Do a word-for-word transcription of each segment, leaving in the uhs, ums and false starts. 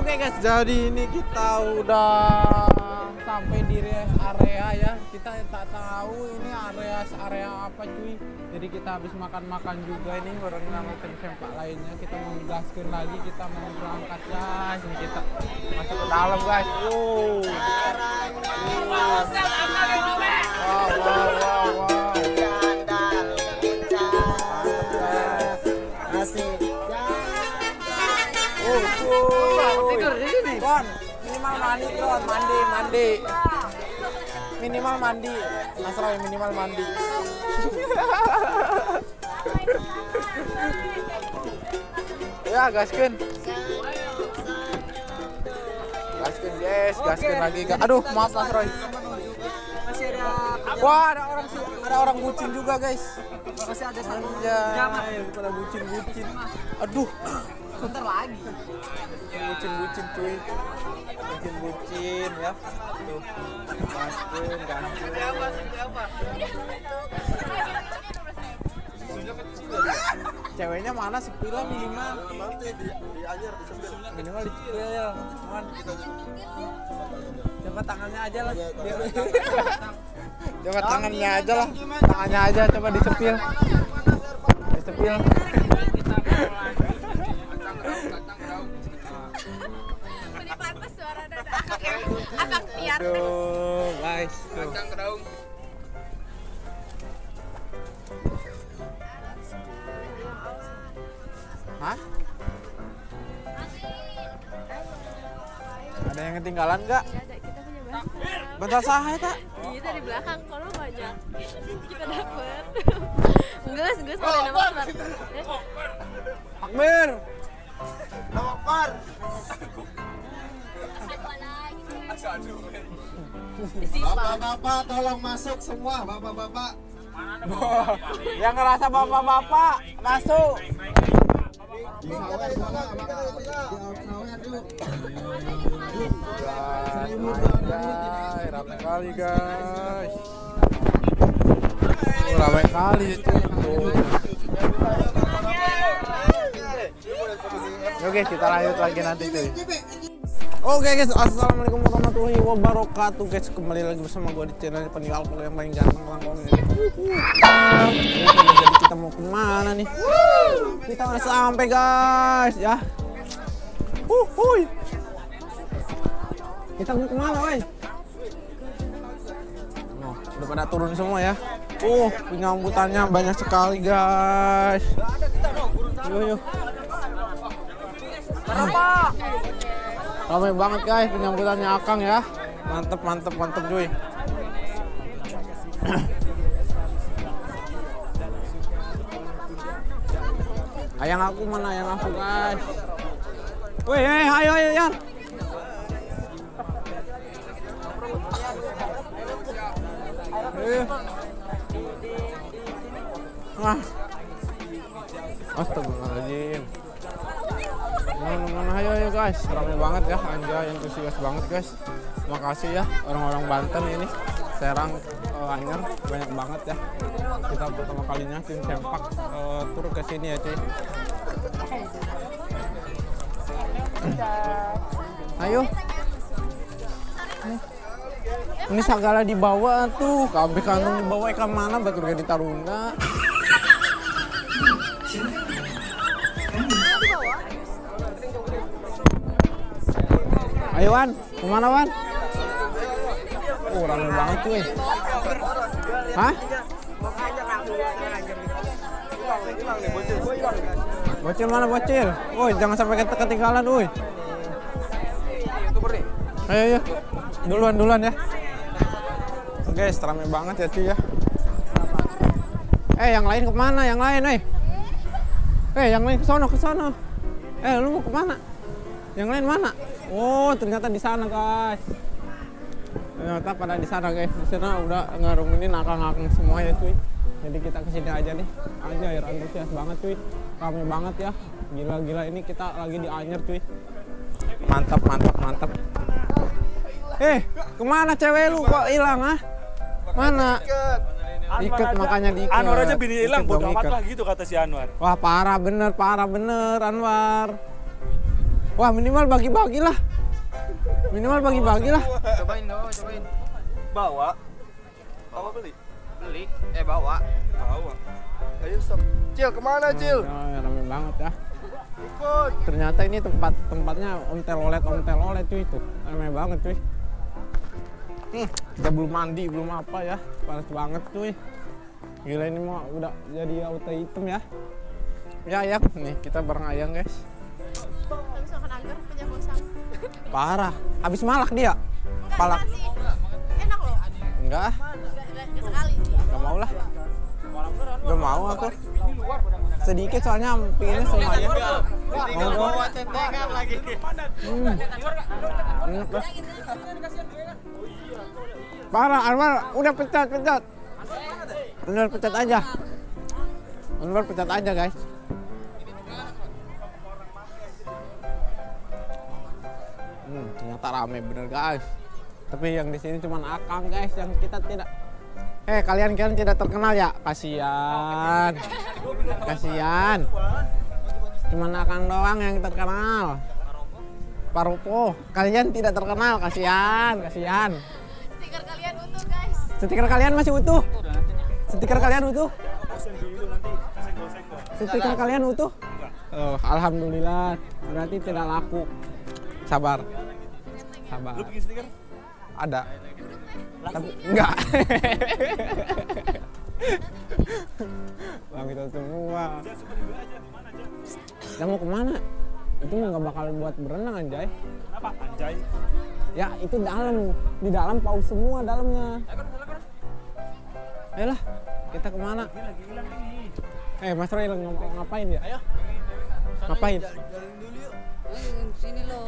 Oke guys, jadi ini kita udah sampai di rest area ya. Kita tak tahu ini area area apa cuy. Jadi kita habis makan-makan juga ini bareng sama tim sempak lainnya. Kita mau gaskin lagi, kita mau berangkat guys. Ini kita masuk ke dalam guys. Wow. Wow, wow, wow, wow. Tidur di sini. Kon, minimal mandi, Kon. Mandi, mandi. Minimal mandi. Mas Roy minimal mandi. Ya, gaskin. Gaskin, guys. Gaskin lagi. Aduh, maaf Mas Roy. Masih ada. Wah, ada orang ada orang bucin juga, guys. Masih ada satu jam. Pada bucin-bucin. Aduh. Bentar lagi. Bucin-bucin cuy. Bucin-bucin ya. Tuh. Gaskin, gaskin. Ceweknya mana sepila minimal? Nanti di di anyer di sepil. Minimal di sepil. Man. Coba tangannya aja lah. Coba tangannya aja lah. Tangannya aja coba di sepil. Di sepil. Ini pantas suara dada akak tiar. Aduh, guys. Kacang kedaung. Hah? Ada yang ketinggalan nggak? Nggak ada, kita punya banyak. Bentar saha tak? Iya tadi belakang, kalau banyak kita dapet. Enggak, enggak boleh nama Akbar. Akbar. Lapar. Bapak-bapak tolong masuk semua, bapak-bapak. Yang ngerasa bapak-bapak masuk. Di sawer sana, di sawer yuk. Guys, ramai kali guys. Ramai kali itu. Oke, kita lanjut lagi nanti cuy. Oke guys, assalamualaikum warahmatullahi wabarakatuh guys. Kembali lagi bersama gue di channel peninggal yang paling ganteng langkong ini. Jadi kita mau kemana nih? Kita udah sampai guys ya. Uh, hui. Kita mau kemana, woi? Oh, udah pada turun semua ya. Uh, penyambutannya banyak sekali guys. Yuk, yuk. Berapa? Ramai banget guys penyambutannya Akang ya. Mantep, mantep, mantep cuy. Ayang aku mana ayang aku guys. Woi, hey, ayo, ayo, Yan. Ayo. Ah. Astagfirullahaladzim. Mana-mana, ayo, ayo guys. Ramai banget ya, anjay, antusias banget guys. Makasih ya orang-orang Banten ini. Serang, uh, Anyar, banyak banget ya. Kita pertama kalinya tim sempak uh, tur ke sini ya cuy. Ayo. Ini segala dibawa tuh, kabeh kantong dibawa ikan mana batur di Taruna. Ayo Wan, kemana Wan? Oh ramai banget cuy. Hah? Bocil mana bocil? Woi jangan sampai ketinggalan woi. Ayo ayo. Duluan duluan ya. Oke, guys, ramai banget ya cuy ya. Eh yang lain kemana? Yang lain eh? Eh yang lain ke sono ke sono. Eh lu mau kemana? Yang lain mana? Oh ternyata di sana guys. Ternyata pada di sana guys. Di sana udah ngarungin akang-akang semua ya cuy. Jadi kita kesini aja nih. Anjir antusias banget cuy. Ramai banget ya. Gila-gila ini kita lagi di Anyer cuy. Mantap mantap mantap. Eh kemana cewek lu kok hilang ah? Mana? Ikat makanya diikat. Anwar aja bini hilang, bodo amat lah gitu kata si Anwar. Wah parah bener, parah bener Anwar. Wah, minimal bagi-bagi lah. Minimal bagi-bagi lah. Cobain dong, cobain. Bawa. Apa beli? Beli, eh bawa. Bawa. Ayo stop. Cil, kemana Cil? Ya, rame banget ya. Ikut. Ternyata ini tempat tempatnya ontel-olet ontel-olet cuy itu. Rame banget cuy. Hmm, kita belum mandi, belum apa ya. Panas banget cuy. Gila ini mah udah jadi auto hitam ya. Ya, ya, nih kita bareng Ayang guys. Habis makan anggar punya bosan. Parah. Habis malak dia. Enggak, Palak. enggak sih. Enak loh. Enggak, Enggak, enggak, enggak sekali sih. enggak mau lah. Enggak mau aku. Sedikit soalnya pinginnya semuanya. Mau Bawa centengan lagi. Hmm. Enak lah. Parah, Anwar udah pecat, pecat. Anwar pecat aja. Anwar pecat aja guys. Hmm, ternyata rame bener guys. Tapi yang di sini cuma Akang guys, yang kita tidak. Eh kalian kalian tidak terkenal ya? Kasian, kasian. Cuman Akang doang yang terkenal. Paropo, kalian tidak terkenal, kasian, kasian. Stiker kalian utuh, guys. Stiker kalian masih utuh. Stiker kalian utuh. Stiker kalian utuh. Oh, alhamdulillah. Berarti tidak laku. Sabar. Sabar. Lu bikin stiker? Ada. Tapi enggak. Bang kita semua. Kita mau kemana? Itu mah nggak bakal buat berenang anjay. Kenapa? Anjay. Ya itu dalam, di dalam paus semua dalamnya. Ayolah, kita kemana? Lagi hilang ini. Eh Mas Roy ng- ngapain ya? Ayo. Ngapain? Jalan dulu yuk. Sini loh.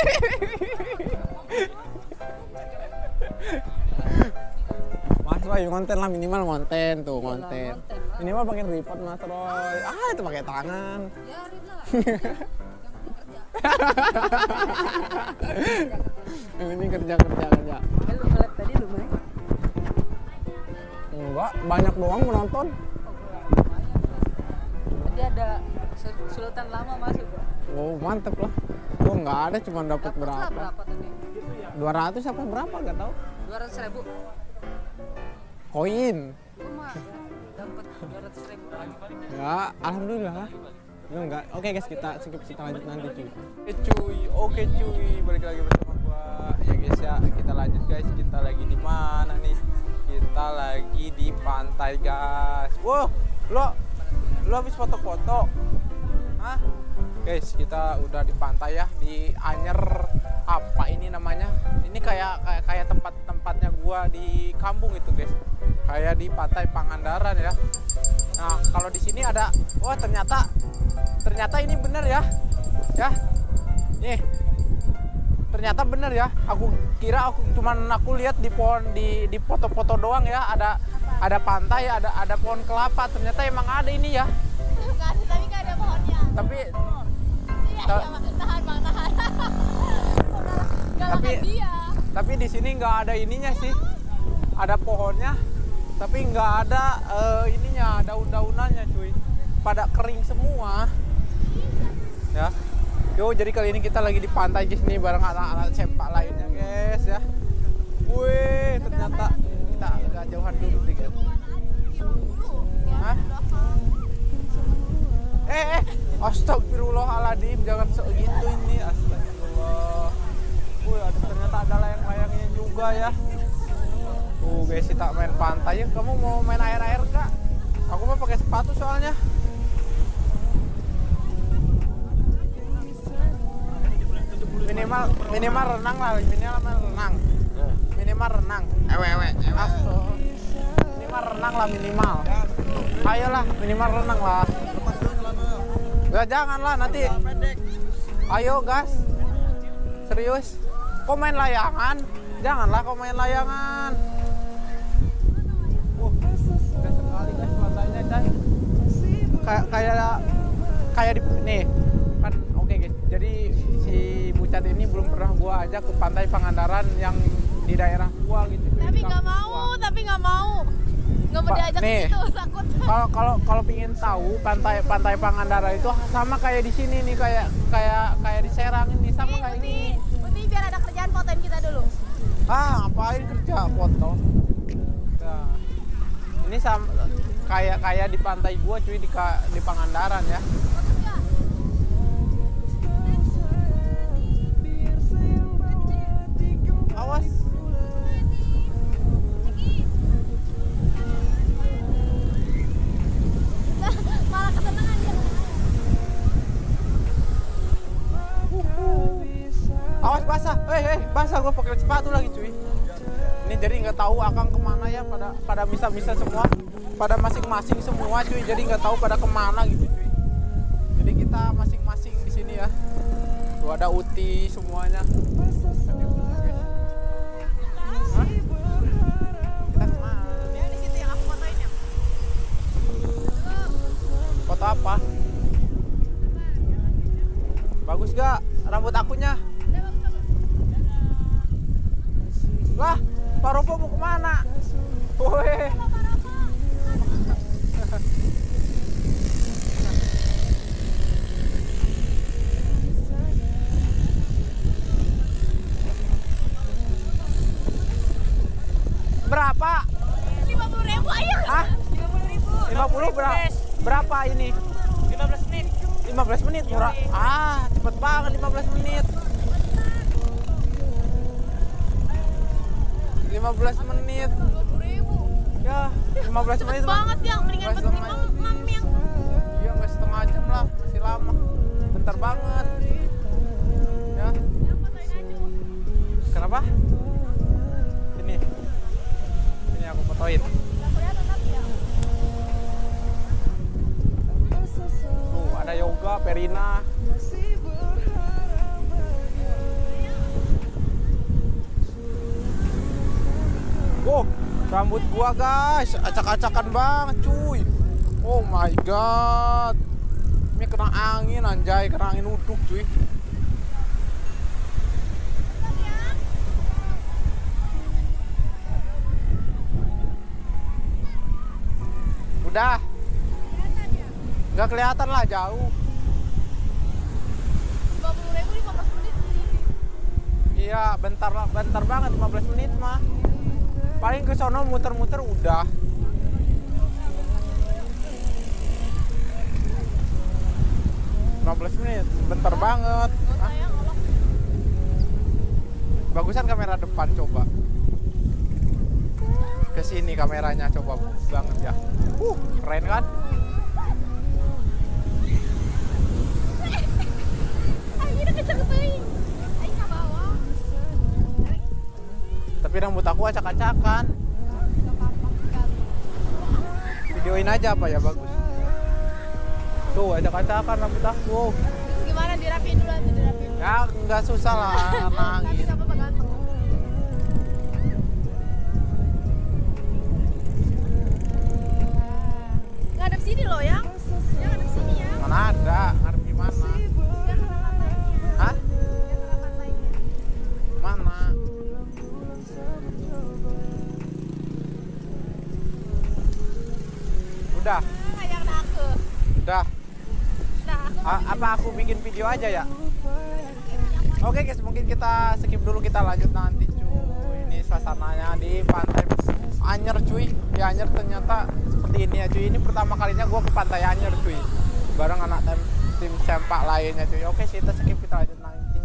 Mas Roy konten lah, minimal konten tuh konten. Minimal pakai tripod Mas Roy. Ah itu pakai tangan. Ini kerja kerja kerja. Lu nge-live tadi lu main? Enggak, banyak doang penonton. Tadi ada Sul- Sultan Lama masuk. Oh mantep lah. Gua nggak ada, cuma dapat Dapatlah berapa? berapa tadi? dua ratus apa berapa? Nggak tahu. dua ratus ribu. Koin. Gua mah dapat dua ratus ribu. Ya, alhamdulillah lah. Lu enggak. Oke guys, kita skip kita lanjut nanti cuy. Oke cuy, oke cuy, balik lagi bersama gua. Ya guys ya, kita lanjut guys. Kita lagi di mana nih? Kita lagi di pantai guys. Wow, lo lo habis foto-foto? Hah? Guys, kita udah di pantai ya, di Anyer apa ini namanya? Ini kayak kayak kayak tempat-tempatnya gua di kampung itu guys. Kayak di Pantai Pangandaran ya. Nah, kalau di sini ada, wah ternyata ternyata ini bener ya. Ya. Nih. Ternyata bener ya. Aku kira aku cuman aku lihat di pohon di di foto-foto doang ya, ada ada pantai, ada ada pohon kelapa. Ternyata emang ada ini ya. Nggak ada, tapi nggak ada pohonnya. Tapi Iya, Ta- iya, Mak. Tahan, Bang, tahan. Nggak Tapi- lahan dia. tapi di sini nggak ada ininya sih. Ada pohonnya, tapi nggak ada eh, ininya, daun-daunannya cuy. Pada kering semua. Ya. Yo, jadi kali ini kita lagi di pantai guys nih bareng anak-anak sepak lainnya guys ya. Wih, ternyata kita agak jauhan dulu nih guys. Hah? Eh, eh, astagfirullahaladzim, jangan sok gitu ini, astagfirullah. Wih, ada, ternyata ada layang-layangnya juga ya. Tuh guys, kita main pantai ya. Kamu mau main air-air kak? Aku mau pakai sepatu soalnya. Minimal minimal renang lah, minimal renang. Minimal renang. Ewe, ewe, ewe. Aduh. Minimal renang lah minimal. Ayolah, minimal renang lah. Ya janganlah nanti. Ayo gas. Serius. Kok main layangan? Janganlah kau main layangan. Wah, indah sekali guys pantainya guys. Kayak kayak kayak di nih kan oke guys. Jadi si Bucat ini belum pernah gua ajak ke pantai Pangandaran yang di daerah gua gitu. Tapi di nggak kampung mau, gua. tapi nggak mau. Nggak mau Pak, diajak ke nih. situ, takut. Kalau kalau kalau pingin tahu pantai pantai Pangandaran itu sama kayak di sini nih, kayak kayak kayak di Serang ini ngapain kerja foto. Nah, ini sama kayak kayak di pantai gua cuy, di di Pangandaran ya. Awas. Malah kesenangan dia. Awas basah, hei hei basah, gue pakai sepatu lagi cuy. Ini jadi nggak tahu akang kemana ya, pada pada misa-misa semua, pada masing-masing semua cuy. Jadi nggak tahu pada kemana gitu cuy. Jadi kita masing-masing di sini ya. Tuh ada Uti semuanya. Hah? Kita kemana? Ya di situ yang aku fotoin ya. Foto apa? Bagus gak rambut akunya? Lah, Pak Ropo mau kemana? Woi. Berapa? lima puluh ribu ayo. Hah? lima puluh ribu. lima puluh berapa? Berapa ini? lima belas menit. lima belas menit murah. Ah, cepet banget lima belas menit. lima belas menit. dua puluh ribu. Ya, lima belas menit mah. Banget ya, mendingan Nggak pesan setengah- mam yang Iya, nggak setengah jam lah, masih lama. Bentar banget. Ya. Kenapa? Ini. Ini aku fotoin. Tuh, ada yoga, Perina. Oh, rambut gua guys, acak-acakan banget cuy. Oh my god. Ini kena angin anjay, kena angin uduk cuy. Udah. Nggak kelihatan lah, jauh. dua puluh ribu lima belas menit. Iya, bentar lah, bentar banget lima belas menit mah. Paling ke sono muter-muter udah. lima belas menit, bentar banget. Hah? Bagusan kamera depan coba. Ke sini kameranya coba, bagus banget ya. Uh, keren kan? Ayo udah kenceng teuing. Ayo ka bawah. Tapi rambut aku acak-acakan. Videoin aja apa ya, bagus. Tuh, acak-acakan rambut aku. Gimana dirapiin dulu atau dirapiin? Ya, nggak susah lah, Tapi nangis. gak apa-apa ganteng. Ngadep sini loh yang. Yang ngadep sini ya. Mana ada, ngarep gimana? Yang ke pantainya. Hah? Yang ke pantainya. Mana? Udah, Ah, yang aku. udah. Nah, aku mau A- apa aku bikin video aja ya? Oke guys, mungkin kita skip dulu, kita lanjut nanti cuy. Ini suasananya di pantai Anyer cuy. Di Anyer ternyata seperti ini ya cuy. Ini pertama kalinya gue ke pantai Anyer cuy, bareng anak tim, tim sempak lainnya cuy. Oke, kita skip, kita lanjut nanti.